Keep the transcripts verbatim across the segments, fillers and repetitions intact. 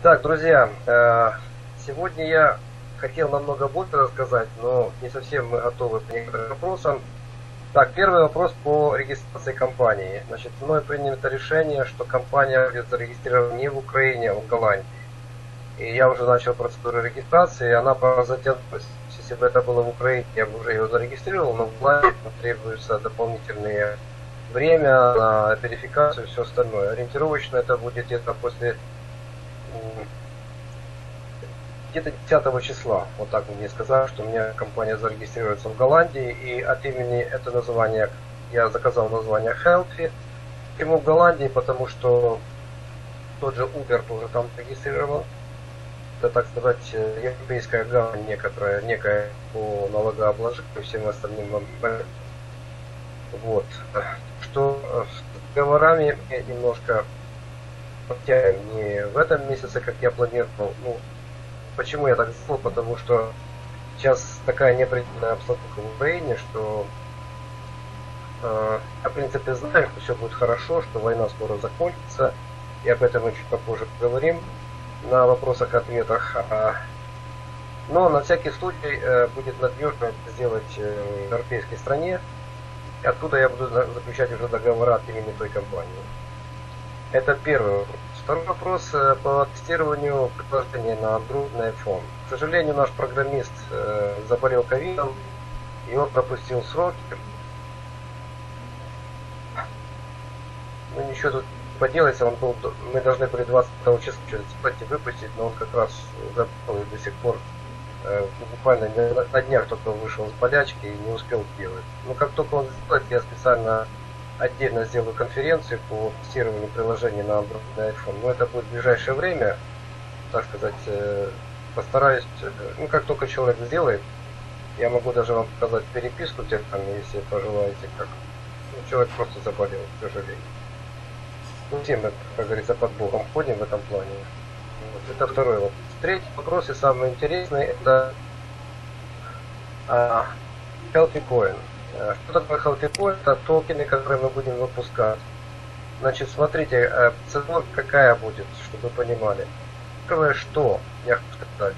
Так, друзья, э, сегодня я хотел намного больше рассказать, но не совсем мы готовы к некоторым вопросам. Так, первый вопрос по регистрации компании. Значит, мной принято решение, что компания будет зарегистрирована не в Украине, а в Голландии. И я уже начал процедуру регистрации, и она затянулась. Если бы это было в Украине, я бы уже ее зарегистрировал, но в Голландии требуется дополнительное время на верификацию и все остальное. Ориентировочно это будет где-то после где-то десятого числа. Вот так мне сказали, что у меня компания зарегистрируется в Голландии, и от имени это название я заказал название Healthy. Почему в Голландии? Потому что тот же Uber тоже там регистрирован. Это, так сказать, европейская гавань некоторая, некая по налогообложению и всем остальным моментам. Вот. Что с договорами немножко потянем не в этом месяце, как я планировал. Ну, почему я так сделал? Потому что сейчас такая неопределенная обстановка в Украине, что э, я, в принципе, знаю, что все будет хорошо, что война скоро закончится, и об этом мы чуть попозже поговорим на вопросах-ответах. Но на всякий случай э, будет надежно сделать э, в европейской стране, и оттуда я буду заключать уже договора от имени той компании. Это первый вопрос. Второй вопрос по тестированию приложения на Android, на iPhone. К сожалению, наш программист э, заболел ковидом, и он пропустил сроки. Ну ничего тут не поделается, он был, мы должны были двадцатого числа что-то выпустить, но он как раз забыл и до сих пор э, буквально на днях только вышел с болячки и не успел делать. Но как только он сделает, я специально отдельно сделаю конференцию по тестированию приложений на Android и на iPhone. Но это будет в ближайшее время, так сказать, постараюсь, ну как только человек сделает, я могу даже вам показать переписку тех там, если пожелаете, как ну, человек просто заболел, к сожалению. Ну, все мы, как говорится, под Богом ходим в этом плане. Вот, это второй вопрос. Третий вопрос и самый интересный, это а, Healthy Coin. Что такое Healthy Coin? Это токены, которые мы будем выпускать. Значит, смотрите, процедура какая будет, чтобы вы понимали. Первое, что я хочу сказать,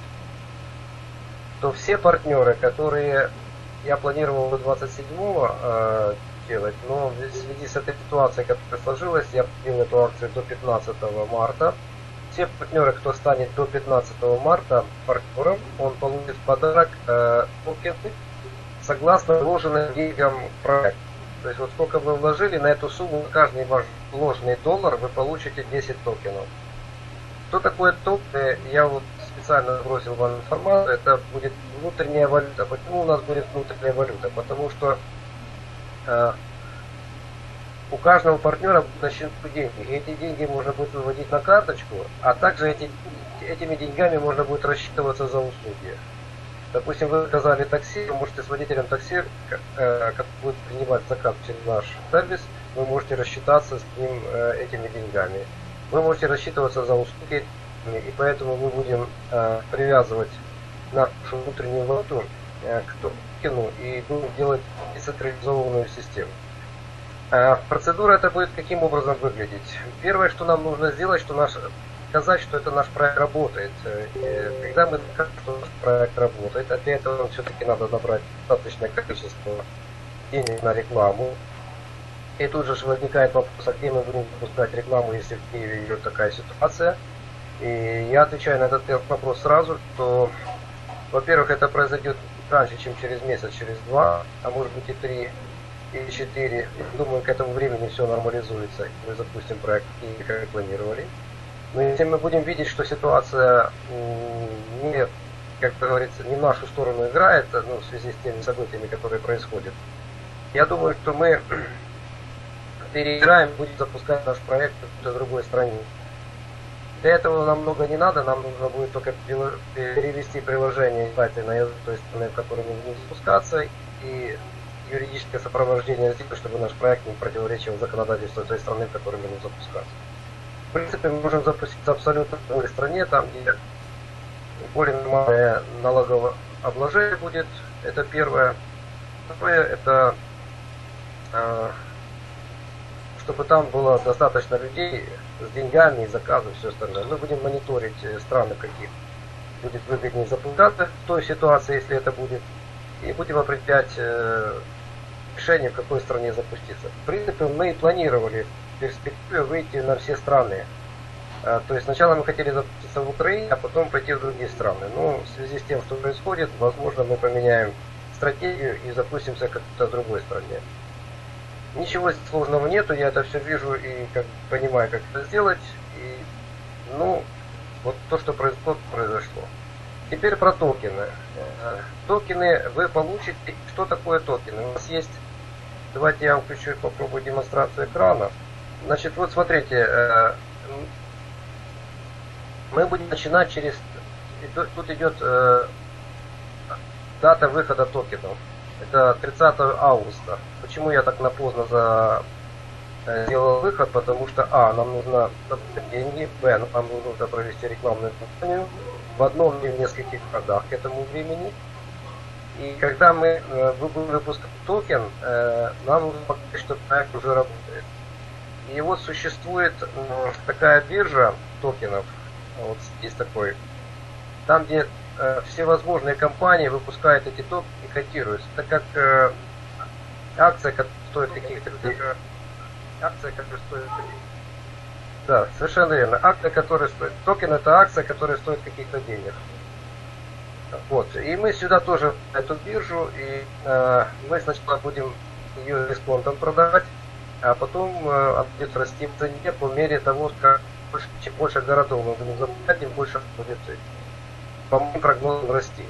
то все партнеры, которые я планировал до двадцать седьмого э, делать, но в связи с этой ситуацией, которая сложилась, я продлил эту акцию до пятнадцатого марта. Все партнеры, кто станет до пятнадцатого марта партнером, он получит в подарок э, токены, согласно вложенным деньгам в проект. То есть вот сколько вы вложили, на эту сумму, на каждый ваш вложенный доллар вы получите десять токенов. Что такое токены? Я вот специально бросил вам информацию. Это будет внутренняя валюта. Почему у нас будет внутренняя валюта? Потому что э, у каждого партнера будут на счету деньги. И эти деньги можно будет выводить на карточку, а также эти, этими деньгами можно будет рассчитываться за услуги. Допустим, вы заказали такси, вы можете с водителем такси, э, который будет принимать заказ через наш сервис, вы можете рассчитаться с ним э, этими деньгами. Вы можете рассчитываться за услуги, и поэтому мы будем э, привязывать нашу внутреннюю валюту э, к токену и будем делать децентрализованную систему. Э, процедура это будет каким образом выглядеть? Первое, что нам нужно сделать, что наш сказать, что это наш проект работает. И когда мы докажем, что наш проект работает, а для этого все-таки надо набрать достаточное количество денег на рекламу. И тут же возникает вопрос, а где мы будем запускать рекламу, если в Киеве идет такая ситуация. И я отвечаю на этот вопрос сразу, что, во-первых, это произойдет раньше, чем через месяц, через два, а может быть и три, и четыре. Думаю, к этому времени все нормализуется, и мы запустим проект в Киеве, как и планировали. Но если мы будем видеть, что ситуация не, как говорится, не в нашу сторону играет, ну, в связи с теми событиями, которые происходят, я думаю, что мы переиграем, будем запускать наш проект в какой-то другой стране. Для этого нам много не надо, нам нужно будет только перевести приложение на язык той страны, в которой мы будем запускаться, и юридическое сопровождение сделать, чтобы наш проект не противоречил законодательству той страны, в которой мы будем запускаться. В принципе, мы можем запуститься абсолютно в любой стране, там, где более нормальное налоговое обложение будет. Это первое. Второе, это чтобы там было достаточно людей с деньгами и заказы, все остальное. Мы будем мониторить страны, каких будет выгоднее запускаться в той ситуации, если это будет, и будем определять э, решение, в какой стране запуститься. В принципе, мы планировали в перспективе выйти на все страны. Э, то есть сначала мы хотели запуститься в Украине, а потом пойти в другие страны. Но в связи с тем, что происходит, возможно, мы поменяем стратегию и запустимся в какой-то другой стране. Ничего сложного нету, я это все вижу и как понимаю, как это сделать. И, ну, вот то, что произошло, произошло. Теперь про токены. Токены вы получите. Что такое токены? У нас есть. Давайте я вам включу и попробую демонстрацию экрана. Значит, вот смотрите. Мы будем начинать через. Тут идет дата выхода токенов. Это тридцатого августа. Почему я так напоздно за... сделал выход? Потому что а, нам нужно деньги, б, нам нужно провести рекламную кампанию в одном или в нескольких городах к этому времени. И когда мы будем выпускать токен, нам нужно показать, что проект уже работает. И вот существует такая биржа токенов, вот здесь такой, там где всевозможные компании выпускают эти токены и котируются. Это как э, акция, которая стоит каких-то акция, которая стоит да, совершенно верно. Акция, которая стоит. Токен это акция, которая стоит каких-то денег. Вот. И мы сюда тоже эту биржу, и э, мы сначала будем ее дисконтом продавать, а потом э, она будет расти в цене по мере того, как больше, чем больше городов мы будем запускать, тем больше будет по моим прогнозам расти.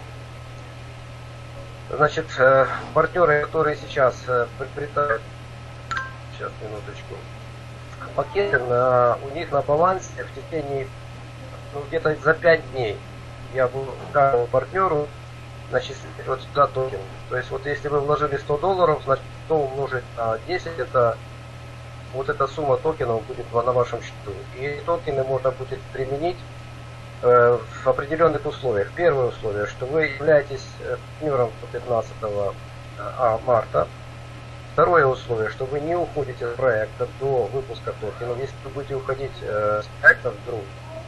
Значит, э, партнеры, которые сейчас э, приобретают, сейчас минуточку, пакеты, на, у них на балансе в течение ну, где-то за пять дней я буду каждому партнеру начислить вот сюда токен. То есть вот если вы вложили сто долларов, значит сто умножить на десять, это вот эта сумма токенов будет на вашем счету. И токены можно будет применить в определенных условиях. Первое условие, что вы являетесь партнером до пятнадцатого марта. Второе условие, что вы не уходите с проекта до выпуска токенов. Если вы будете уходить с проекта вдруг,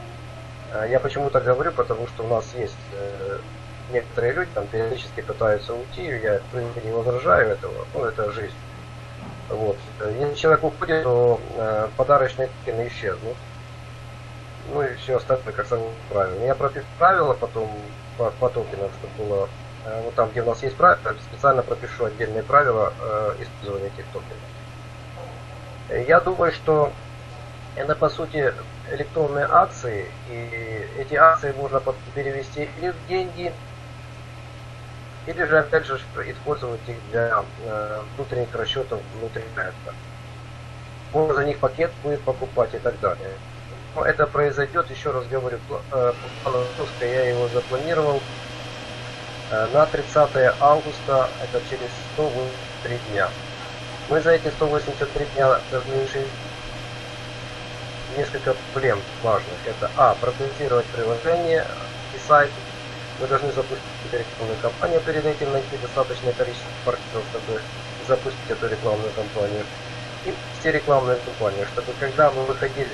я почему-то говорю, потому что у нас есть некоторые люди, там периодически пытаются уйти, я в принципе не возражаю этого, ну это жизнь. Вот. Если человек уходит, то подарочные токены исчезнут. Ну и все остальное, как само правило. Я пропишу правила потом по, по токенам, чтобы было э, вот там, где у нас есть правила, специально пропишу отдельные правила э, использования этих токенов. Я думаю, что это по сути электронные акции, и эти акции можно перевести или в деньги, или же опять же использовать их для э, внутренних расчетов внутри проекта. Можно за них пакет будет покупать и так далее. Но это произойдет, еще раз говорю, по плану выпуска я его запланировал на тридцатое августа, это через сто восемьдесят три дня. Мы за эти сто восемьдесят три дня должны решить несколько проблем важных. Это а. Протестировать приложение и сайт. Мы должны запустить рекламную кампанию перед этим, найти достаточное количество партнеров, чтобы запустить эту рекламную кампанию. И вести рекламную кампанию, чтобы когда мы выходили,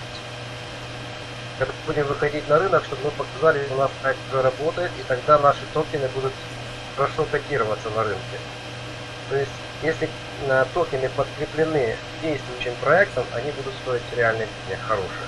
когда будем выходить на рынок, чтобы мы показали, что у нас сайт уже работает, и тогда наши токены будут хорошо котироваться на рынке. То есть, если токены подкреплены действующим проектом, они будут стоить реально денег хороших.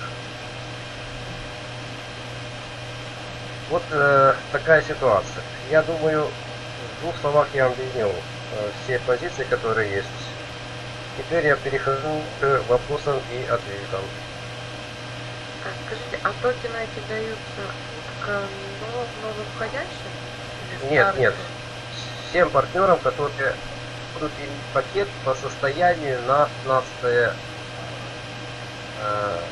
Вот э, такая ситуация. Я думаю, в двух словах я вам объяснил э, все позиции, которые есть. Теперь я перехожу к вопросам и ответам. Скажите, а токены эти даются к новым входящим? Нет, нет. Всем партнерам, которые будут иметь пакет по состоянию на пятнадцатое э,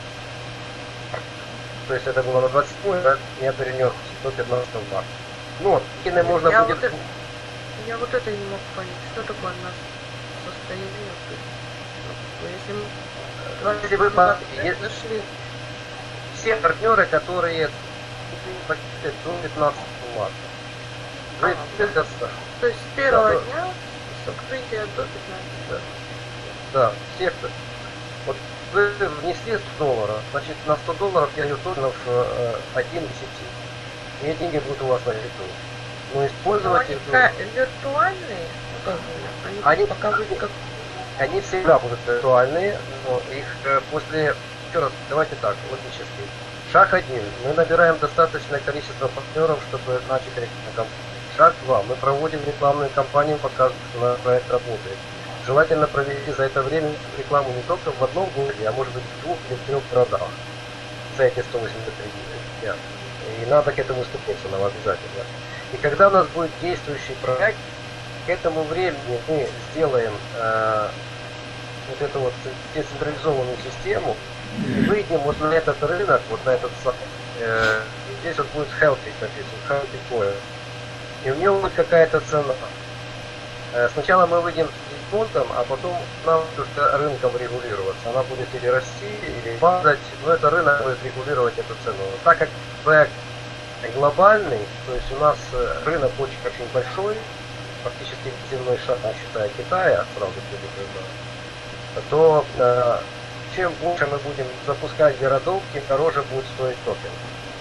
то есть это было на двадцать седьмое, я перенес до пятнадцатого марта. Ну вот, токены можно я будет... Вот это, я вот это не мог понять, что такое на состояние. Если мы, если вы нашли... Все партнеры, которые пакеты до пятнадцатого марта. Вы а, это... То есть с первого да, дня с открытия до пятнадцатого. Да. Да, всех. Вот вы внесли сто долларов, значит на сто долларов я даю токенов э, один в сети. И эти деньги будут у вас на счету. Но использовать они их... виртуальные, ну, как бы, они, Они, пока вы как... они всегда будут виртуальные, но их э, после... Еще раз, давайте так, логически. Шаг один. Мы набираем достаточное количество партнеров, чтобы начать рекламную кампанию. Шаг два. Мы проводим рекламную кампанию, показываем, что наш проект работает. Желательно провести за это время рекламу не только в одном городе, а может быть в двух или в трех городах. За эти сто восемьдесят три дня. И надо к этому стремиться нам обязательно. И когда у нас будет действующий проект, к этому времени мы сделаем э, вот эту вот децентрализованную систему, и выйдем вот на этот рынок, вот на этот э, здесь вот будет healthy написано, healthy coin. И у него будет какая-то цена. Э, сначала мы выйдем с дисконтом, а потом нам только рынком регулироваться. Она будет или расти, или падать, но это рынок будет регулировать эту цену. Так как проект глобальный, то есть у нас рынок очень-очень большой, практически земной шар, считая Китая, сразу предупреждаю, то э, чем больше мы будем запускать городов, тем дороже будет стоить токен.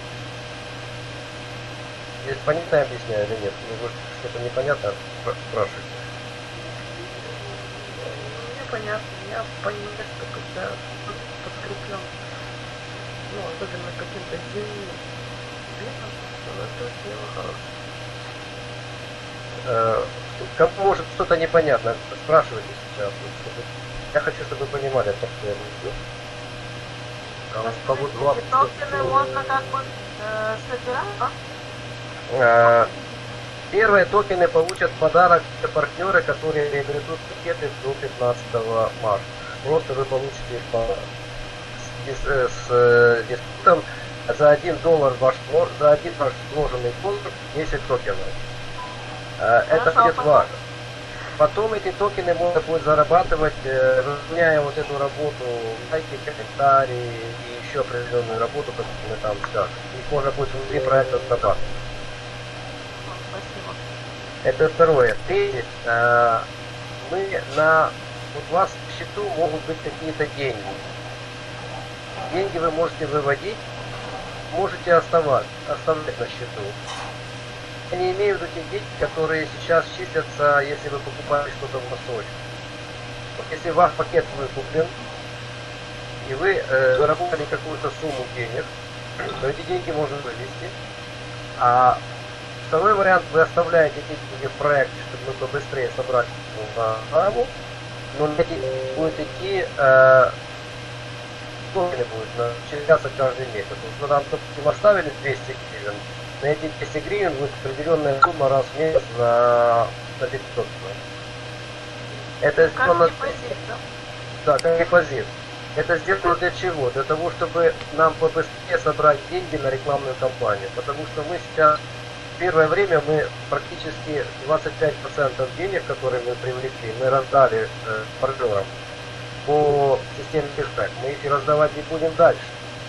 Здесь понятно я объясняю или нет? Вы что-то непонятно спрашиваете? Мне понятно, я понимаю, что когда подкреплен, ну, особенно каким-то зимним светом, то это дело хорошее. Кому может что-то непонятно, спрашивайте сейчас. Чтобы... Я хочу, чтобы вы понимали, о том, что я говорю. А по вот токены можно как бы э, собирать, да? Первые токены получат в подарок партнеры, которые приобретут пакеты до пятнадцатого марта. Просто вы получите их подарок. С, с дисконтом за один доллар ваш, за один ваш вложенный доллар десять токенов. Это будет важно. Потом эти токены можно будет зарабатывать, выполняя вот эту работу, лайки, комментарии и еще определенную работу, которую мы там скажем. Их можно будет внутри проекта зарабатывать. Спасибо. Это второе. Третье. Мы на... Вот у вас в счету могут быть какие-то деньги. Деньги вы можете выводить, можете оставать, оставлять на счету. Я не имею в виду те деньги, которые сейчас числятся, если вы покупаете что-то в носочек. Вот если ваш пакет выкуплен, и вы э, заработали какую-то сумму денег, то эти деньги можно вывести. А второй вариант, вы оставляете эти деньги в проекте, чтобы мы побыстрее собрать на раму, но эти будет идти, э, токены будут начисляться каждый месяц. Вот мы там, допустим, оставили двести гривен. На эти двести гривен будет определенная сумма раз в месяц на, на пятьсот. Это сделано... Как депозит, да? Да, как депозит. Это сделано для чего? Для того, чтобы нам побыстрее собрать деньги на рекламную кампанию. Потому что мы сейчас, в первое время, мы практически двадцать пять процентов денег, которые мы привлекли, мы раздали э, партнерам по системе кэшбэк. Мы их и раздавать не будем дальше.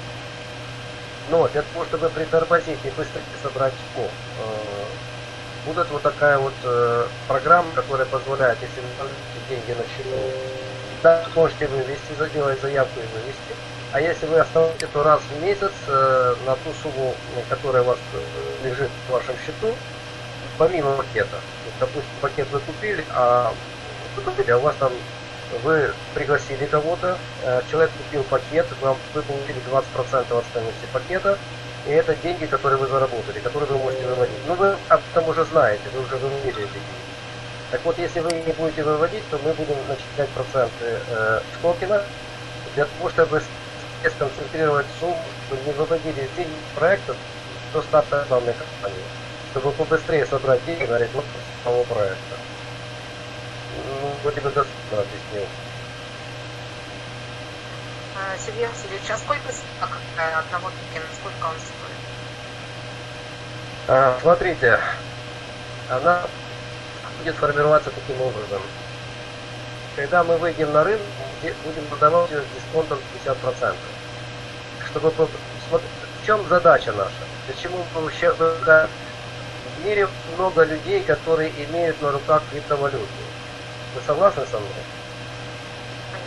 Но для того, чтобы притормозить и быстрее собрать число, э, будет вот такая вот э, программа, которая позволяет, если вы положите деньги на счету, да, можете вывести, заделать заявку и вывести. А если вы оставите, то раз в месяц э, на ту сумму, которая у вас лежит в вашем счету, помимо пакета. Вот, допустим, пакет вы купили, а, а у вас там вы пригласили кого-то, человек купил пакет, вам вы получили двадцать процентов от стоимости пакета, и это деньги, которые вы заработали, которые вы можете выводить. Ну вы об этом уже знаете, вы уже выводили эти деньги. Так вот, если вы не будете выводить, то мы будем начислять проценты э, с токена, для того, чтобы сконцентрировать сумму, чтобы не выводили деньги проекта до старта рекламной кампании, чтобы побыстрее собрать деньги на рекламу самого проекта. Ну, вроде бы достаточно объяснил. Сергей Васильевич, а сколько стоит одного токена, сколько он стоит? А, смотрите, она будет формироваться таким образом. Когда мы выйдем на рынок, будем продавать ее с дисконтом пятьдесят процентов. Чтобы смотреть, в чем задача наша? Почему мы вообще в мире много людей, которые имеют на руках криптовалюту? Вы согласны со мной?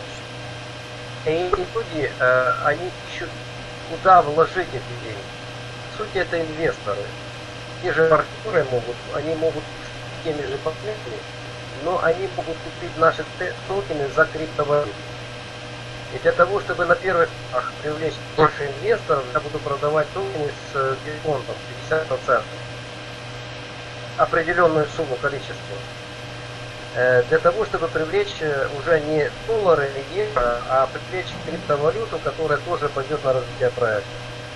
И эти люди, э, они ищут, куда вложить эти деньги. По сути, это инвесторы. Те же партнеры могут, они могут с теми же партнерами, но они могут купить наши токены за криптовалюту. И для того, чтобы на первых порах привлечь больше инвесторов, я буду продавать токены с дисконтом пятьдесят процентов. Определенную сумму, количество. Для того, чтобы привлечь уже не доллары или евро, а привлечь криптовалюту, которая тоже пойдет на развитие проекта.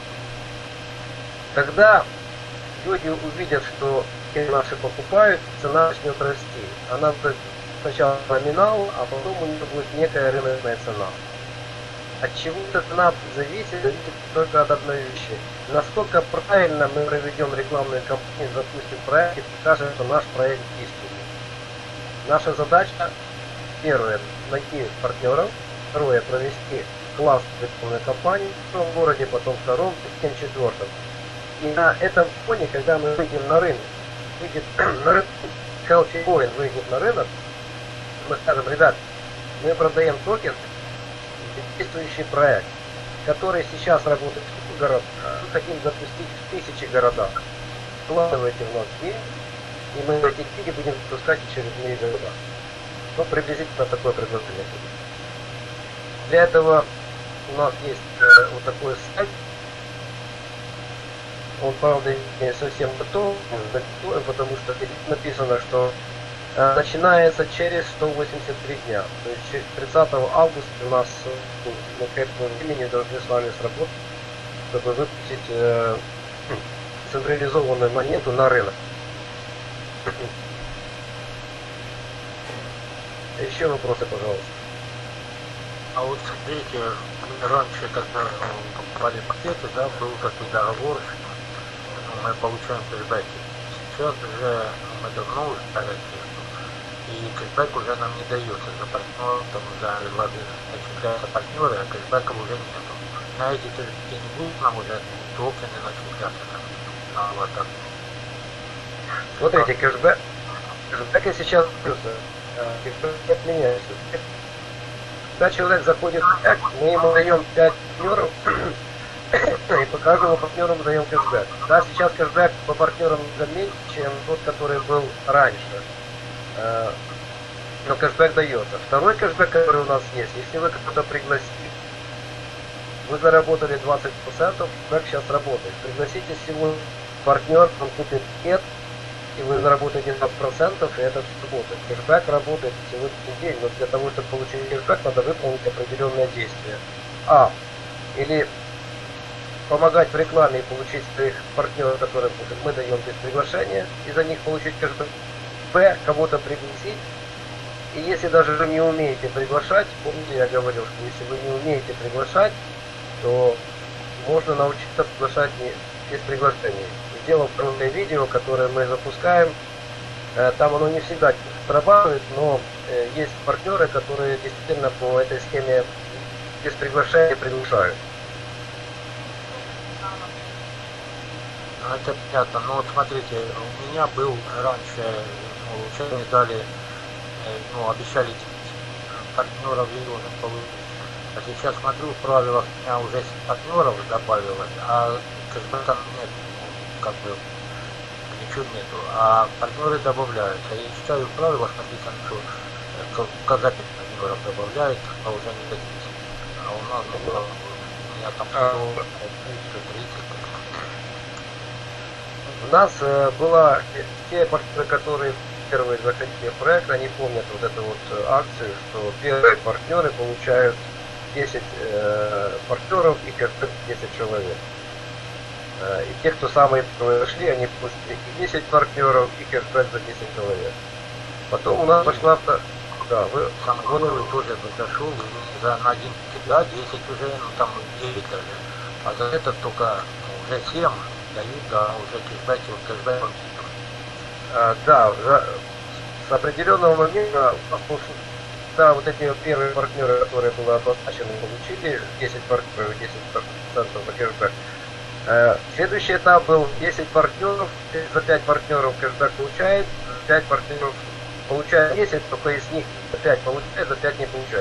Тогда люди увидят, что наши покупают, цена начнет расти. Она будет сначала номинал, а потом у нее будет некая рыночная цена. От чего эта цена зависит, зависит только от одной вещи. Насколько правильно мы проведем рекламную кампанию, запустим проект и покажем, что наш проект действенный. Наша задача, первое, найти партнеров, второе, провести классную рекламную кампанию в том городе, потом втором, третьем, четвертом. И на этом фоне, когда мы выйдем на рынок, выйдет на рынок, Healthy Coin выйдет на рынок, мы скажем, ребят, мы продаем токен, действующий проект, который сейчас работает в городах, мы хотим запустить в тысячи городах. Вкладывайте в нас деньги, и мы эти деньги будем запускать в очередные города. Ну, приблизительно такое предложение. Для этого у нас есть э, вот такой сайт. Он, правда, не совсем готов, потому что написано, что э, начинается через сто восемьдесят три дня. То есть через тридцатого августа у нас ну, мы к этому времени должны с вами сработать, чтобы выпустить э, централизованную монету на рынок. Еще вопросы, пожалуйста. А вот смотрите, раньше, когда покупали пакеты, да, был такой договор, что мы получаем кэшбэки. Сейчас уже мы давно уже стали, и кэшбэк уже нам не дается за партнер, там за начисляются партнеры, а кэшбэков уже нету. На эти кэшбэки не будут нам уже токены начисляться на аватар. Смотрите, кэшбэк, кэшбэки сейчас кэшбэк не отменяется. Когда человек заходит в проект, мы ему даем пять партнеров, и по каждому партнеру мы даем кэшбэк. Да, сейчас кэшбэк по партнерам меньше, чем тот, который был раньше. Но кэшбэк дается. Второй кэшбэк, который у нас есть, если вы кого-то пригласили, вы заработали двадцать процентов, кэшбэк сейчас работает. Пригласите сегодня партнер, он купит пакет, и вы заработаете двадцать процентов, и это работает. Кэшбэк работает сегодняшний день, но для того, чтобы получить кэшбэк, надо выполнить определенное действие. А. Или помогать в рекламе и получить своих партнеров, которые мы даем без приглашения, и за них получить кэшбэк. Б. Кого-то пригласить. И если даже вы не умеете приглашать, помните, я говорил, что если вы не умеете приглашать, то можно научиться приглашать не без приглашения. Сделав короткое видео, которое мы запускаем, там оно не всегда срабатывает, но есть партнеры, которые действительно по этой схеме без приглашения приглашают. Ну, это понятно. Но вот смотрите, у меня был раньше, ну, учения дали, ну, обещали партнеров я должен получить. А сейчас смотрю, в правилах у меня уже партнеров добавилось, а кэшбэка нет, как бы ничего нету. А партнеры добавляются. Я читаю в правилах написано, что когда партнеров добавляют, а уже не дадите. А у нас было, у меня там сто тридцать. У нас э, было те партнеры, которые первые заходили в проект, они помнят вот эту вот акцию, что первые партнеры получают десять э, партнеров и кэшбэк десять человек. Э, и те, кто самые первые зашли, они получили и десять партнеров, и кэшбэк за десять человек. Потом у нас пошла... Да, вы... Самый первый тоже зашел за на один, да, десять уже, ну там девять даже. А за это только ну, уже семь дают, да, уже кэшбэки, вот кэшбэк. А, да, за, с определенного момента, да, вот эти вот первые партнеры, которые были обозначены, получили десять партнеров, десять процентов за кэшбэк. А, следующий этап был десять партнеров, за пять партнеров кэшбэк получает, пять партнеров получает десять, только из них пять получает, за пять не получает.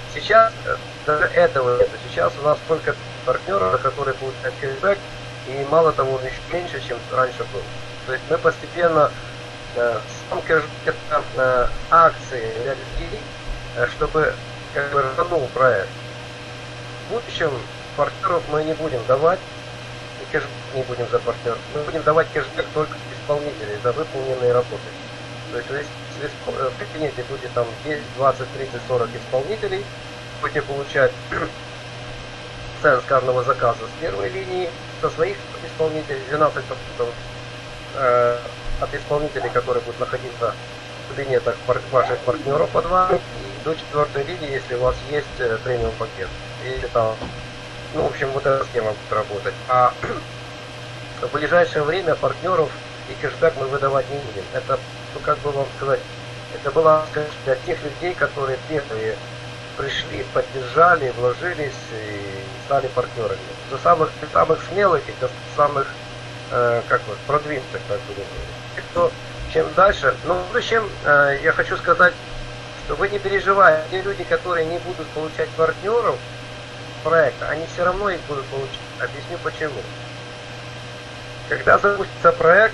Сейчас даже этого нет. Сейчас у нас только партнеры, которые получают кэшбэк, и мало того, он еще меньше, чем раньше был. То есть мы постепенно э, сам кэшбэк это э, акции для людей, э, чтобы как бы рванул проект. В будущем партнеров мы не будем давать, и кэшбэк не будем за партнеров. Мы будем давать кэшбэк только исполнителей за выполненные работы. То есть если в кабинете будет там десять, двадцать, тридцать, сорок исполнителей, будете получать цену с каждого заказа с первой линии, со своих исполнителей, двенадцать процентов э, от исполнителей, которые будут находиться в кабинетах ваших партнеров под вами, и до четвертой линии, если у вас есть э, премиум пакет. Если там, ну, в общем, вот эта схема будет работать. А в ближайшее время партнеров и кэшбэк мы выдавать не будем. Это, ну, как бы вам сказать, это было, сказать, для тех людей, которые первые пришли, поддержали, вложились и стали партнерами. До самых, до самых смелых и до самых, э, как вот, продвинутых, так будем говорить. То, чем дальше, но в будущем э, я хочу сказать, что вы не переживайте, те люди, которые не будут получать партнеров проекта, они все равно их будут получать. Объясню почему. Когда запустится проект,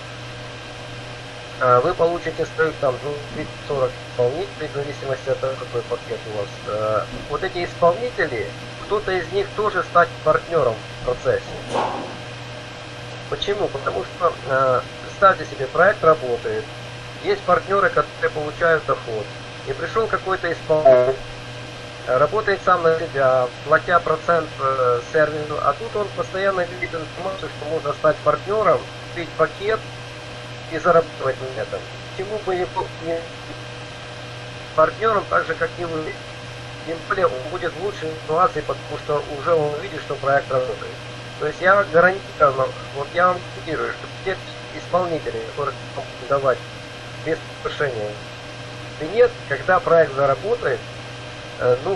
вы получите стоит там тридцать-сорок исполнителей, в зависимости от того, какой пакет у вас. Вот эти исполнители, кто-то из них тоже станет партнером в процессе. Почему? Потому что, представьте себе, проект работает, есть партнеры, которые получают доход, и пришел какой-то исполнитель, работает сам на себя, платя процент сервису, а тут он постоянно видит информацию, что можно стать партнером, купить пакет и зарабатывать на этом. Почему бы не, не партнером, так же как и вы. Тем более он будет в лучшей ситуации, потому что уже он видит, что проект работает. То есть я гарантирую, вот я вам гарантирую, что те исполнители, которые могут давать без повышения нет, когда проект заработает, э, ну,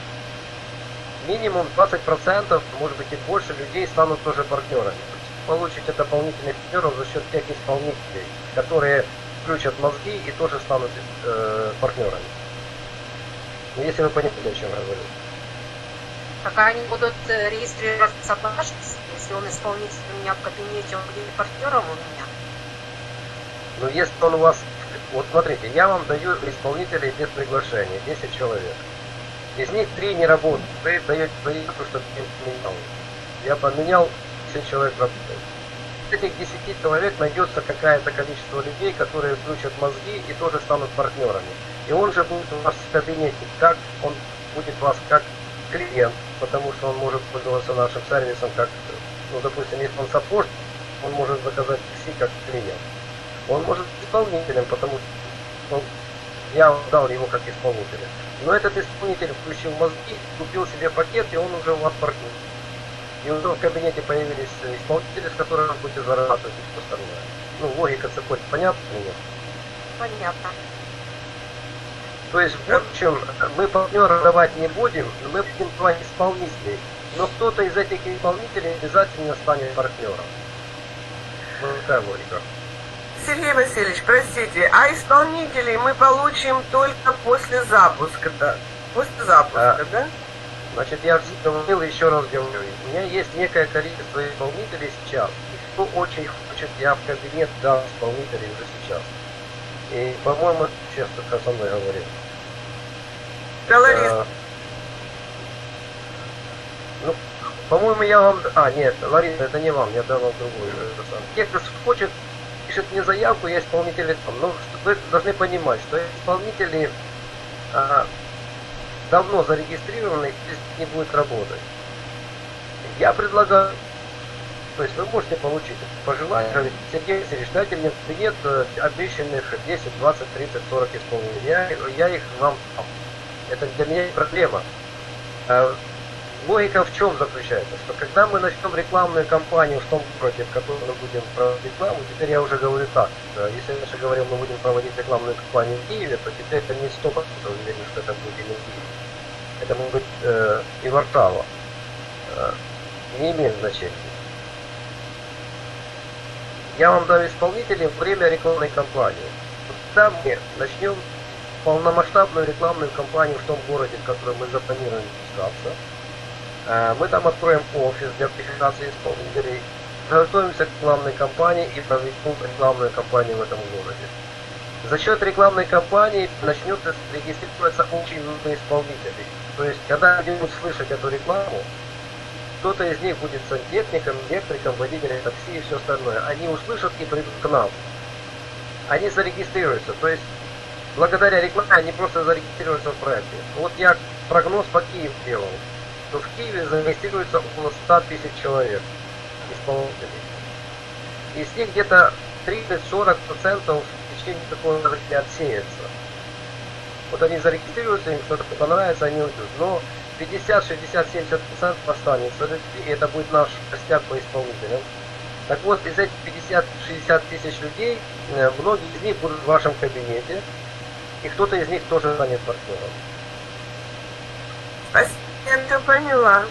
минимум двадцать процентов, может быть и больше людей станут тоже партнерами. Получите дополнительных партнеров за счет тех исполнителей, которые включат мозги и тоже станут э, партнерами. Ну, если вы понимаете, о чем я говорю. Так они будут регистрироваться по нашей, если он исполнитель у меня в кабинете, он будет партнером у меня? Ну, если он у вас... Вот смотрите, я вам даю исполнителей без приглашения, десять человек. Из них три не работают. Вы даете заявку, чтобы я поменял. Я поменял, все человек работает. Из этих десяти человек найдется какое-то количество людей, которые включат мозги и тоже станут партнерами. И он же будет у вас в кабинете, как он будет вас как клиент, потому что он может пользоваться нашим сервисом как, ну, допустим, если он саппорт, он может заказать такси как клиент. Он может быть исполнителем, потому что он, я дал его как исполнителя. Но этот исполнитель включил мозги, купил себе пакет, и он уже у вас партнер. И уже в кабинете появились исполнители, с которыми вы будете зарабатывать и все остальное. Ну, логика цепочки понятна или нет? Понятно. То есть, в общем, мы партнера давать не будем, но мы будем давать исполнителей. Но кто-то из этих исполнителей обязательно станет партнером. Вот такая логика. Сергей Васильевич, простите, а исполнителей мы получим только после запуска, да? После запуска, а, да? Значит, я говорил, еще раз говорю, у меня есть некое количество исполнителей сейчас. И кто очень хочет, я в кабинет дам исполнителей уже сейчас. И, по-моему, сейчас только со мной говорил. Да, Лариса. А, ну, по-моему, я вам... А, нет, Лариса, это не вам, я дам вам другую. Те, кто хочет, пишет мне заявку, я исполнители там. Но вы должны понимать, что исполнители а, давно зарегистрированы, здесь не будет работать. Я предлагаю... То есть вы можете получить по желанию, Сергей Васильевич, дайте мне в кабинет обещанных десять, двадцать, тридцать, сорок исполнителей. Я, я их вам дам. Это для меня проблема. А, логика в чем заключается? Что когда мы начнем рекламную кампанию в том городе, в котором мы будем проводить рекламу, теперь я уже говорю так. Если я раньше говорил, мы будем проводить рекламную кампанию в Киеве, то теперь это не сто процентов уверен, что это будет именно Киев. Это может быть э, и Варшава. Э, не имеет значения. Я вам дам исполнителей в время рекламной кампании. Когда мы начнем полномасштабную рекламную кампанию в том городе, в котором мы запланировали запускаться. Мы там откроем офис для квалификации исполнителей, готовимся к рекламной кампании и проведем рекламную кампанию в этом городе. За счет рекламной кампании начнет регистрироваться очень много исполнителей. То есть, когда люди будут слышать эту рекламу, кто-то из них будет сантехником, электриком, водителем такси и все остальное. Они услышат и придут к нам. Они зарегистрируются. То есть, благодаря рекламе они просто зарегистрируются в проекте. Вот я прогноз по Киеву делал, что в Киеве зарегистрируется около ста тысяч человек исполнителей. Из них где-то тридцать-сорок процентов в течение такого времени отсеется. Вот они зарегистрируются, им что-то понравится, они уйдут. Но пятьдесят, шестьдесят, семьдесят процентов останется, и это будет наш костяк по исполнителям. Так вот, из этих пятьдесят-шестьдесят тысяч людей, многие из них будут в вашем кабинете, и кто-то из них тоже станет партнером. Спасибо, я поняла.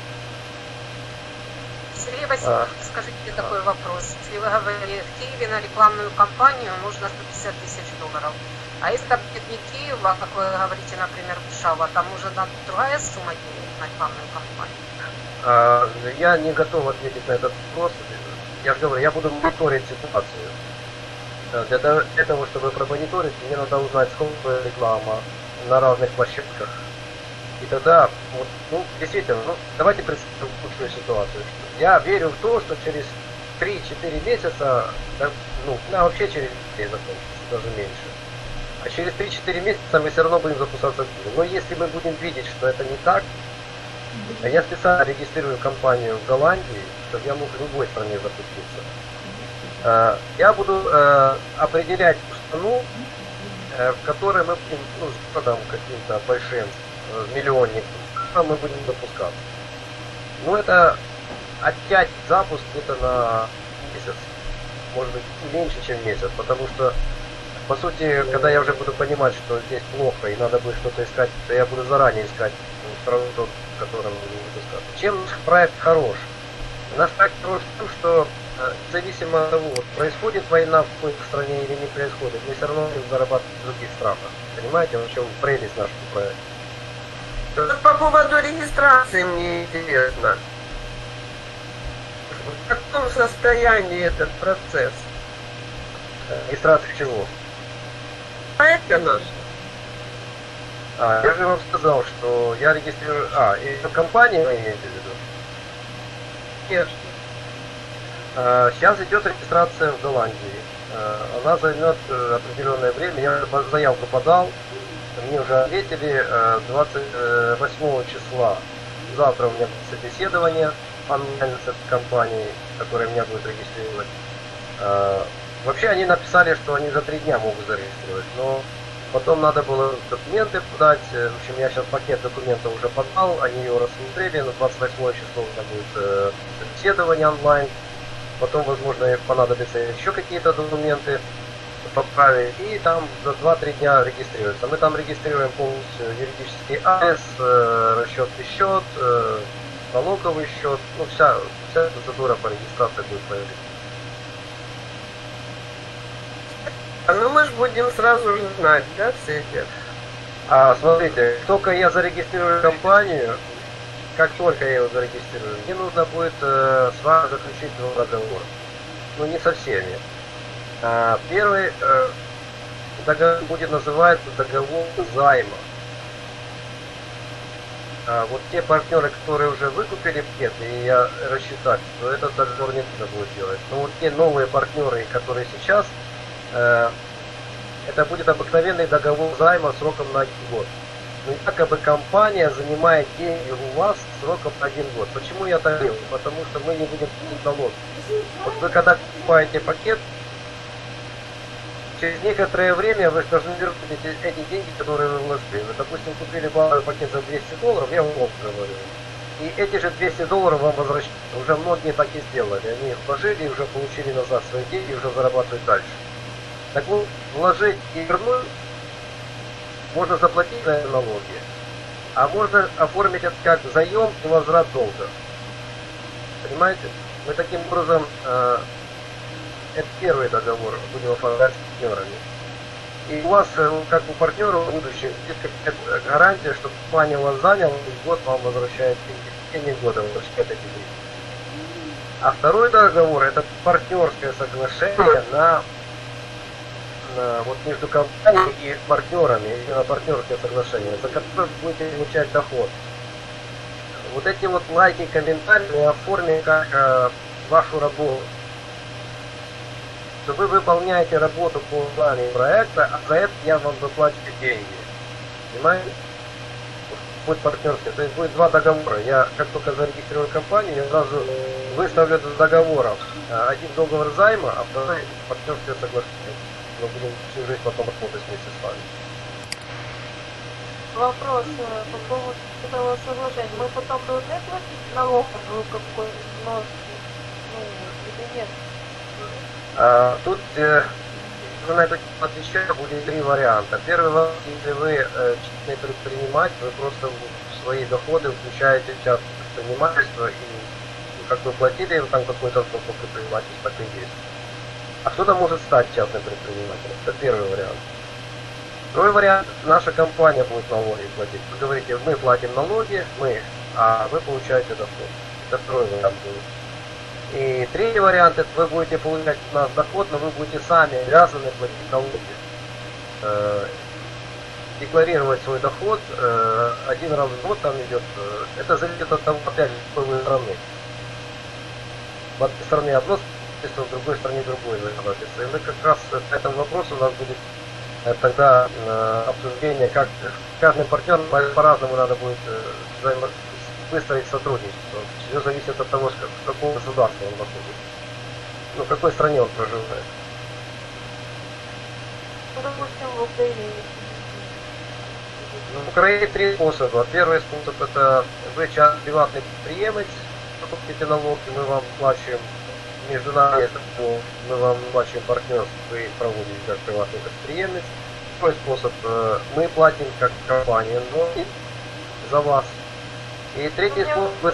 Сергей Васильевич, а. скажите мне такой вопрос. Если вы говорили, в Киеве на рекламную кампанию нужно сто пятьдесят тысяч долларов. А если это будет не Киев, а, как вы говорите, например, Варшава, там уже надо другая сумма денег на рекламную кампанию? А, я не готов ответить на этот вопрос. Я же говорю, я буду мониторить ситуацию. Для того, чтобы промониторить, мне надо узнать, сколько реклама на разных площадках. И тогда, вот, ну, действительно, ну, давайте представим худшую ситуацию. Я верю в то, что через три-четыре месяца, да, ну, да, вообще через неделю закончится, даже меньше. А через три-четыре месяца мы все равно будем запускаться в Киеве. Но если мы будем видеть, что это не так, я специально регистрирую компанию в Голландии, чтобы я мог в любой стране запуститься. Я буду определять страну, в которой мы будем, ну, с городом каким-то большим, миллионником, мы будем запускаться. Ну, это оттять запуск где-то на месяц, может быть меньше, чем месяц, потому что, по сути, когда я уже буду понимать, что здесь плохо и надо будет что-то искать, то я буду заранее искать страну, в которой мы будем запускаться. Чем наш проект хорош? Наш проект хорош в том, что независимо от того, происходит война в какой-то стране или не происходит, мы все равно будем зарабатывать в других странах. Понимаете, в чем прелесть нашего проекта? По поводу регистрации мне интересно. В каком состоянии этот процесс? Регистрация чего? Проекта наш. А, я же вам сказал, что я регистрирую... А, и компания вы имеете в виду? Нет. А, сейчас идет регистрация в Голландии. А, она займет определенное время. Я заявку подал. Мне уже ответили двадцать восьмого числа. Завтра у меня будет собеседование онлайн с этой компанией, которая меня будет регистрировать. Вообще они написали, что они за три дня могут зарегистрировать, но потом надо было документы подать. В общем, я сейчас пакет документов уже подал, они его рассмотрели. На двадцать восьмое число у меня будет собеседование онлайн. Потом, возможно, понадобятся еще какие-то документы поправить, и там за два-три дня регистрируется. Мы там регистрируем полностью юридический адрес, расчетный счет, налоговый счет, ну вся, вся процедура по регистрации будет появиться. Ну мы же будем сразу же знать, да, все эти? А смотрите, только я зарегистрирую компанию, как только я его зарегистрирую, мне нужно будет э, с вами заключить договор. Ну не со всеми. А, первый э, договор будет называться договор займа. А, вот те партнеры, которые уже выкупили пакет, и я рассчитать, то этот договор не нужно будет делать. Но вот те новые партнеры, которые сейчас, э, это будет обыкновенный договор займа сроком на один год. Ну, якобы компания занимает деньги у вас сроком на один год. Почему я так делаю? Потому что мы не будем платить налоги. Вот вы когда покупаете пакет, через некоторое время вы должны вернуть эти, эти деньги, которые вы вложили. Вы, допустим, купили базовый пакет за двести долларов, я вам говорю. И эти же двести долларов вам возвращают. Уже многие так и сделали. Они вложили и уже получили назад свои деньги и уже зарабатывают дальше. Так вот, вложить и вернуть можно заплатить за налоги. А можно оформить это как заем и возврат долга. Понимаете? Мы таким образом... Э, Это первый договор, будем оформлять с партнерами. И у вас, как у партнера будущего, есть какая-то гарантия, что компания вас заняла, и год вам возвращает деньги, в течение года возвращает эти деньги. А второй договор — это партнерское соглашение на, на вот между компанией и партнерами, именно партнерское соглашение, за которое вы будете получать доход. Вот эти вот лайки, комментарии оформим как э, вашу работу. Что вы выполняете работу по плану проекта, а за это я вам заплачу деньги. Понимаете? Будет партнерский. То есть будет два договора. Я как только зарегистрирую компанию, я сразу выставлю это договором. Один договор займа, а второй партнерское соглашение. Мы будем всю жизнь потом работать вместе с вами. Вопрос э, по поводу этого соглашения. Мы потом должны платить налог какой-то, ну, или нет? А, тут э, на этот отвечаю будет три варианта. Первый вариант, если вы э, частный предприниматель, вы просто в свои доходы включаете в частное предпринимательство и ну, как вы платили там какой-то взнос по предпринимательству, так и есть. А кто-то может стать частным предпринимателем. Это первый вариант. Второй вариант, наша компания будет налоги платить. Вы говорите, мы платим налоги, мы, а вы получаете доход. Это второй вариант будет. И третий вариант, это вы будете получать у нас доход, но вы будете сами обязаны платить налоги. Э, декларировать свой доход э, один раз в год там идет. Э, это зависит от того, опять же, какой вы страны. В одной стране одно законодательство, в другой стране другое законодательство. И мы как раз по этому вопросу у нас будет э, тогда э, обсуждение, как каждый партнер по-разному надо будет э, взаимодействовать. Выстроить сотрудничество. Все зависит от того, в каком государстве он находится. Ну, в какой стране он проживает. Ну, допустим, в Украине. Ну, в Украине три способа. Первый способ — это вы частный приватный предприемец, платите налоги, мы вам плачем между нами, мы вам плачем партнерство, вы проводите как приватный предприемец. Второй способ, мы платим как компания налоги за вас. И третий способ, вы...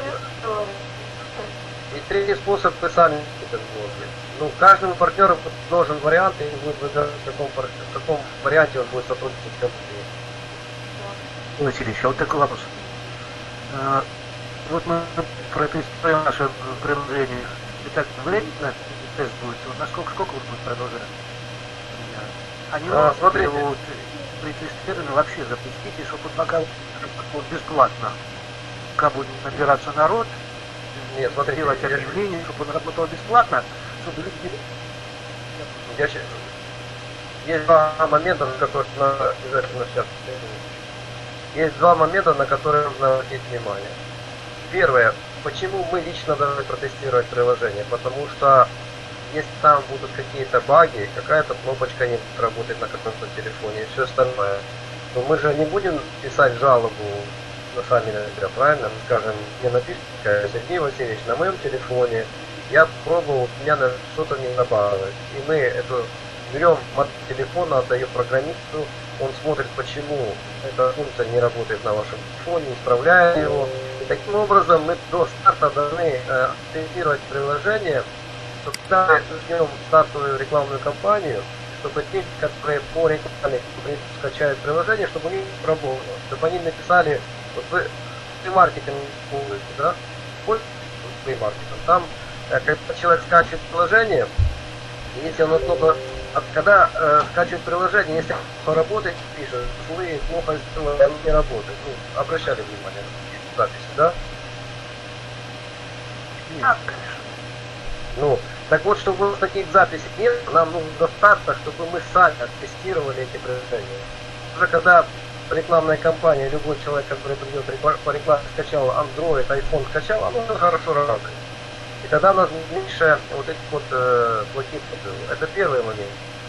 и третий способ вы сами это можете. Ну, каждому партнеру должен вариант, и будет выбирать, в каком, в каком варианте он будет сотрудничать с компанией. Василий, а вот такой вопрос. А, вот мы протестируем наше приложение. Итак, временно тест будет. Насколько сколько он будет продолжаться? Они а, смотрите. Вот, при тестировании вообще запустите, чтобы пока вот, бесплатно. Пока будет набираться народ, нет, смотрите, делать я... объявление, чтобы он работал бесплатно, чтобы люди... Я... Есть два момента, на которые надо обязательно сейчас... Есть два момента, на которые нужно обратить внимание. Первое. Почему мы лично должны протестировать приложение? Потому что если там будут какие-то баги, какая-то кнопочка не будет работать на каком-то телефоне и все остальное, то мы же не будем писать жалобу на сами наверняка, правильно? Мы скажем, мне напишите, Сергей Васильевич, на моем телефоне я пробовал, у меня что-то не набавилось. И мы эту берем модель телефона, отдаем программисту, он смотрит, почему эта функция не работает на вашем телефоне, исправляет его. И таким образом мы до старта должны э, тестировать приложение, чтобы когда мы ведем стартовую рекламную кампанию, чтобы те, которые по рекламе скачают приложение, чтобы у них работало, чтобы они написали, вот вы маркетинг пользуете, да? Пользуетесь маркетингом. Там, когда человек скачивает приложение, если оно только, когда э, скачивает приложение, если оно работает, пишет, вы плохо сделали, оно не работает. Ну, обращали внимание на записи, да? Нет, конечно. Ну, так вот, чтобы у нас таких записей нет, нам нужно до старта, чтобы мы сами оттестировали эти приложения. Уже когда рекламная кампания, любой человек, который придет по рекламе, скачал Android, iPhone скачал, оно уже хорошо работает. И тогда у нас меньше вот этих вот э, плохих отзывов. Это первый момент.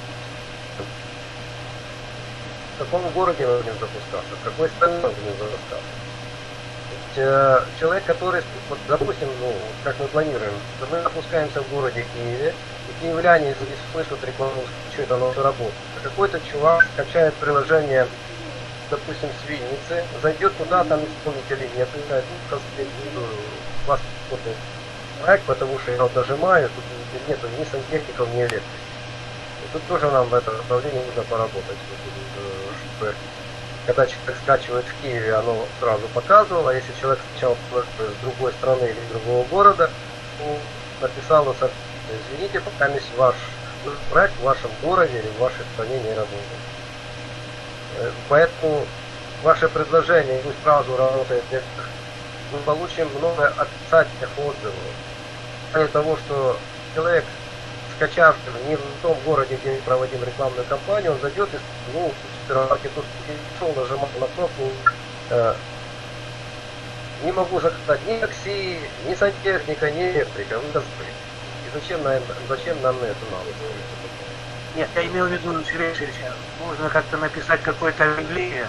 В каком городе мы будем запускаться, в какой стране мы будем запускаться. Есть, э, человек, который, вот, допустим, ну, как мы планируем, что мы запускаемся в городе Киеве, и киевляне, если слышат рекламу, что это оно уже работает. Какой-то чувак скачает приложение, допустим, с Винницы, зайдет туда, там исполнителей нет, и говорит, ну, у вас проект, потому что я его дожимаю, тут нету ни сантехников, ни электриков. И тут тоже нам в этом направлении нужно поработать, чтобы когда человек скачивает в Киеве, оно сразу показывало, а если человек скачал с другой страны или другого города, то написало, извините, пока ваш проект в вашем городе или в вашей стране не работает. Поэтому ваше предложение пусть сразу работает, мы получим много отрицательных отзывов. Кроме того, что человек, скачав не в том городе, где мы проводим рекламную кампанию, он зайдет и, ну, в супермаркет пришел, нажимал на кнопку, э, не могу заказать ни такси, ни сантехника, ни электрика, вы забыли. И зачем нам, зачем нам это надо? Нет, я имел в виду, Сергей Алексеевич, можно как-то написать какое-то объявление.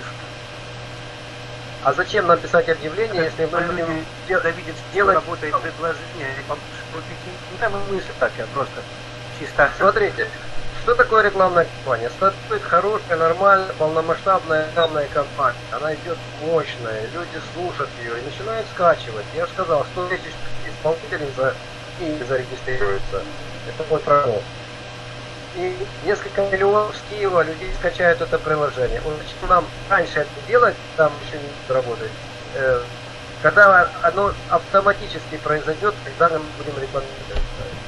А зачем нам писать объявление, если мы будем видеть, делать работает предложение, ну там мысль так, я просто чисто. Смотрите, что такое рекламная кампания? Стартует хорошая, нормальная, полномасштабная рекламная кампания. Она идет мощная, люди слушают ее и начинают скачивать. Я же сказал, сто тысяч исполнителей за... и зарегистрируются. Это мой прогноз. И несколько миллионов с Киева людей скачают это приложение. Вот зачем нам раньше это делать, там еще не работает, э, когда оно автоматически произойдет, когда мы будем рекламировать.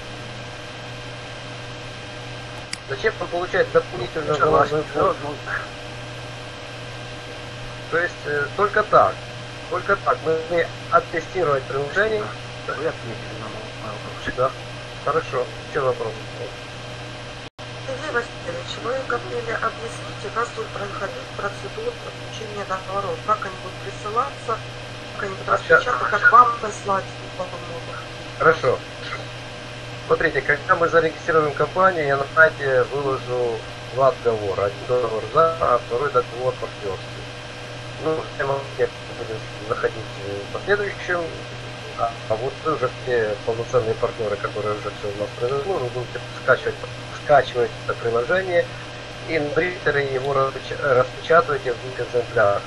Зачем он получает дополнительную головную боль? То есть э, только так. Только так. Мы должны оттестировать приложение. Да. Хорошо. Еще вопрос. Сергей Васильевич, вы говорили, объясните, как будет проходить процедура подключения договоров, как они будут присылаться, как они будут распечатаны, как вам прислать по поводу. Хорошо. Смотрите, когда мы зарегистрируем компанию, я на сайте выложу два договора. Один договор за, а второй договор партнерский. Ну, все мы будем заходить в последующем. А, а вот вы уже те полноценные партнеры, которые уже все у нас произошло, вы будете скачивать, скачивать это приложение и на принтере его распечатываете в двух экземплярах.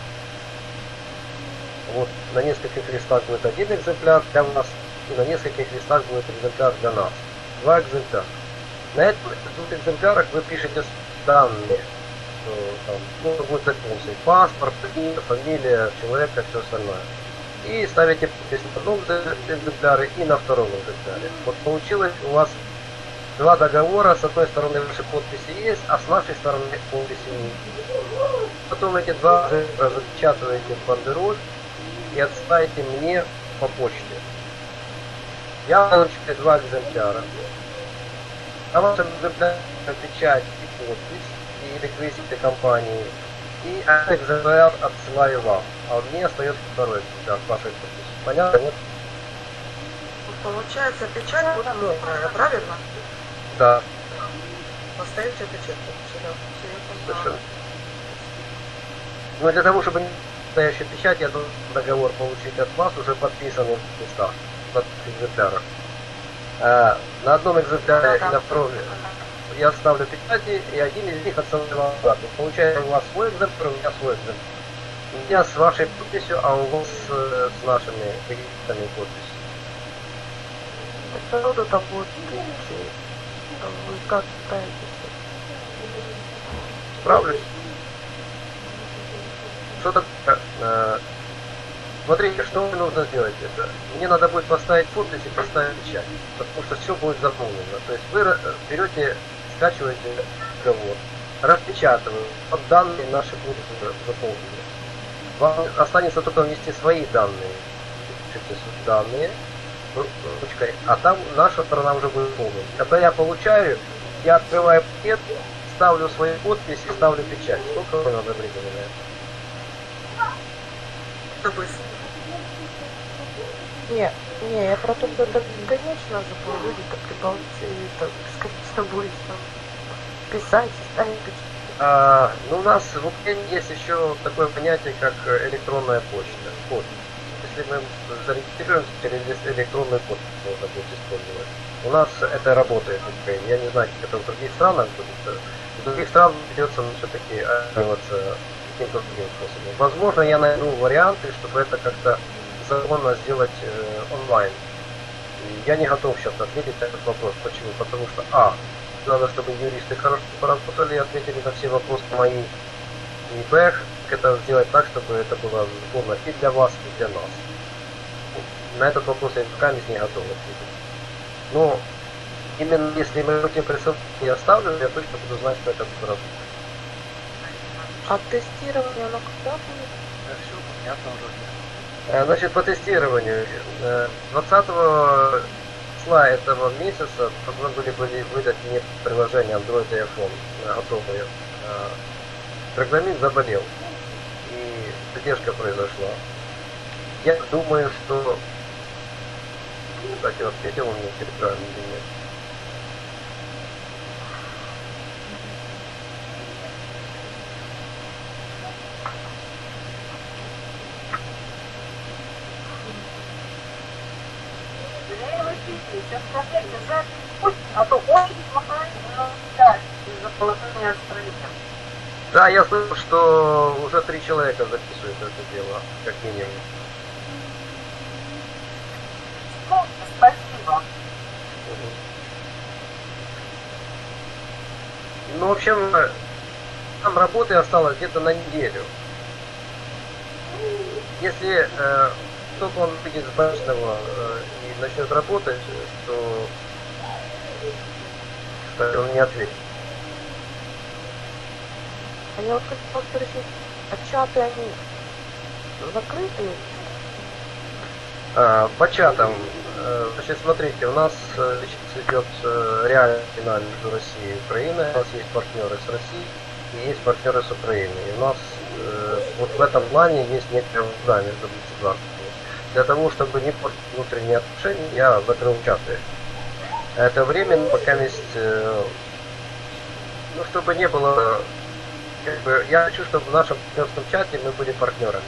Вот на нескольких листах будет один экземпляр для вас, и на нескольких листах будет экземпляр для нас. Два экземпляра. На этих двух экземплярах вы пишете данные. Там, ну, будет функции: паспорт, имя, фамилия человека, все остальное. И ставите подпись на одном экземпляре и на втором экземпляре. Вот получилось у вас два договора. С одной стороны ваши подписи есть, а с нашей стороны подписи нет. Потом эти два запечатываете в бандероль и отсылаете мне по почте. Я получаю два экземпляра. На вашем экземпляре печать и подпись, и реквизиты компании. И один экземпляр отсылаю вам, а у меня остается второй экземпляр с вашей подписью. Понятно? Нет? Получается, печать будет новая, правильно? Да. Поставите печать. Совершенно. Но для того, чтобы не настоящая печать, я должен договор получить от вас, уже подписанный в листах, на экземплярах. А, на одном экземпляре и на втором я ставлю печати, и один из них отсылаю вам обратно. Получается, у вас свой экземпляр, у меня свой экземпляр. У меня с вашей подписью, а у вас э, с нашими регистрами подписью. Это вот это вот, вы как ставите? Справлюсь. Что такое? Э, смотрите, что мне нужно сделать это. Мне надо будет поставить подпись и поставить печать, потому что все будет заполнено. То есть вы берете, скачиваете договор, распечатываете, под данные наши будут заполнены. Вам останется только внести свои данные. Пишите свои данные ручкой, а там наша сторона уже будет заполнена. Когда я получаю, я открываю пакет, ставлю свою подпись и ставлю печать. Сколько надо времени на это? Это быстро. Не, не, я про то, что это конечно же люди так прибалтии, так сказать, с тобой там писать, ставить. А, ну, у нас в Украине есть еще такое понятие, как электронная почта. Код. Если мы зарегистрируемся через электронную почту, можно будет использовать. У нас это работает в Украине. Я не знаю, как это в других странах будет. В других странах придется ну, все-таки ориентироваться каким-то другим способом. Возможно, я найду варианты, чтобы это как-то законно сделать э, онлайн. И я не готов сейчас ответить на этот вопрос. Почему? Потому что, а, надо, чтобы юристы хорошо поработали и ответили на все вопросы мои. И б, это сделать так, чтобы это было законно и для вас, и для нас. На этот вопрос я пока не готов ответить. Но именно если мы эти присылки я оставлю, я точно буду знать, что это будет работать. А тестирование оно когда будет? Да, все понятно уже. Э, Значит, по тестированию. э, двадцатого числа этого месяца должны были, были выдать мне приложение Android и iPhone э, готовые. Э, Программист заболел. И задержка произошла. Я думаю, что... Кстати, ответил он мне в телеграме или нет. А то очень плохая из-за положения отстранения. Да, я слышал, что уже три человека записывают это дело, как минимум. Ну, спасибо. Ну, в общем, там работы осталось где-то на неделю. Если э, только он выйдет с больничного э, и начнет работать, то кстати, он не ответит. А я вот хотела спросить, а чаты они закрытые? А, по чатам, э, значит, смотрите, у нас э, сейчас идет э, реальный финал между Россией и Украиной. У нас есть партнеры с Россией и есть партнеры с Украиной. И у нас э, вот в этом плане есть некая вражда между государствами. Для того, чтобы не портить внутренние отношения, я закрыл чаты. Это временно, пока есть, э, ну, чтобы не было, как бы, я хочу, чтобы в нашем партнерском чате мы были партнерами.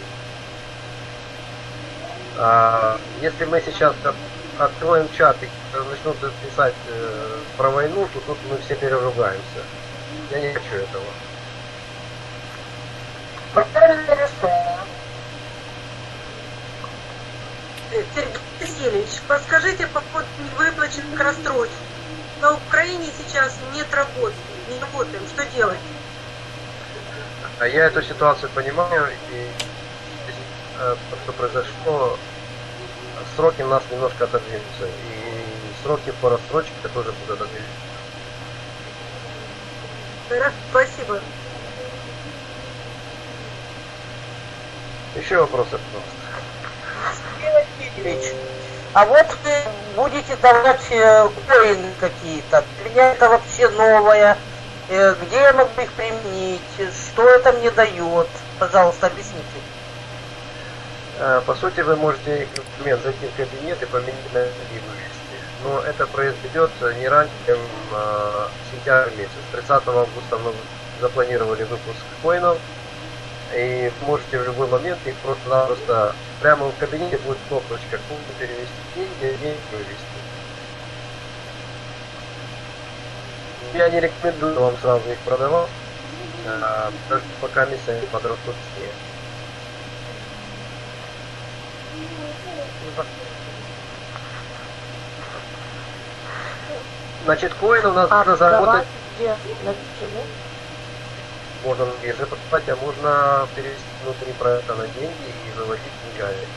А, если мы сейчас откроем чат и начнут писать э, про войну, то тут мы все переругаемся. Я не хочу этого. Правильное решение. Сергей Васильевич, подскажите по поводу невыплаченных расстройств. На Украине сейчас нет работы, не работаем. Что делать? А я эту ситуацию понимаю, и э, то, что произошло, сроки у нас немножко отодвинутся, и сроки по рассрочке тоже будут отодвинуться. Хорошо, спасибо. Еще вопросы, пожалуйста. Сергей Васильевич, а вот вы будете давать э, коины какие-то. Для меня это вообще новое. Э, где я могу их применить? Что это мне дает? Пожалуйста, объясните. Э, По сути, вы можете их, например, зайти в кабинет и поменять на и вывести. Но это произойдет не раньше, чем э, сентябрь месяц. тридцатого августа мы запланировали выпуск коинов. И можете в любой момент их просто-напросто прямо в кабинете будет кнопочка куда перевести деньги, деньги вывести. Я не рекомендую вам сразу их продавать, а, потому что пока месяц подрастут цене. Значит, коин у нас А можно заработать. где? На чего? Можно на бирже покупать, а можно перевести внутри проекта на деньги и выводить деньгами.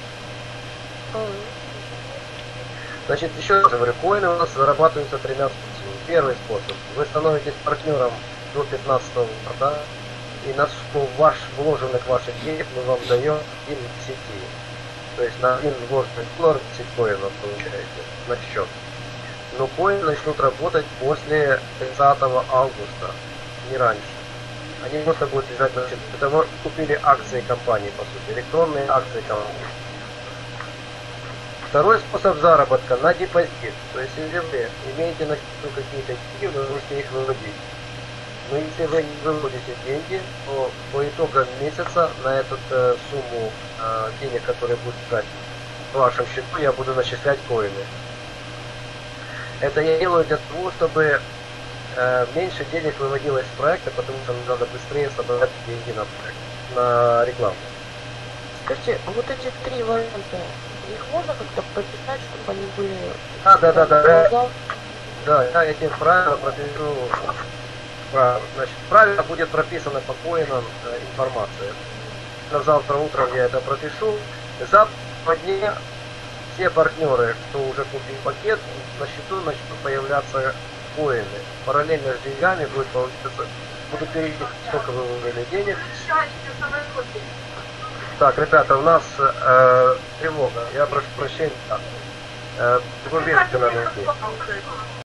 Значит, еще раз говорю, коины у нас зарабатываются тремя способами. Первый способ. Вы становитесь партнером до пятнадцатого марта, и на ваш вложенных ваших денег мы вам даем один к десяти. То есть на один вложенный доллар десять коинов получаете на счет. Но коины начнут работать после тридцатого августа, не раньше. Они просто будут лежать на счету. Это вы купили акции компании, по сути, электронные акции компании. Второй способ заработка на депозит. То есть, если вы имеете на счету какие-то деньги, вы можете их выводить. Но если вы не выводите деньги, то по итогам месяца на эту э, сумму э, денег, которые будут лежать в вашем счету, я буду начислять коины. Это я делаю для того, чтобы э, меньше денег выводилось с проекта, потому что надо быстрее собрать деньги на проект, на рекламу. Скажите, а вот эти три варианта, их можно как-то прописать, чтобы они были... А, да, да, да, да. Да, я этим правильно пропишу. Правильно. Значит, правильно будет прописана по коинам э, информация. На завтра утром я это пропишу. Завтра по дне все партнеры, кто уже купил пакет, на счету начнут появляться коины. Параллельно с деньгами будет получаться. Буду перейти, сколько вы вывели денег. Так, ребята, у нас э, тревога. Я прошу прощения. Э, надо идти.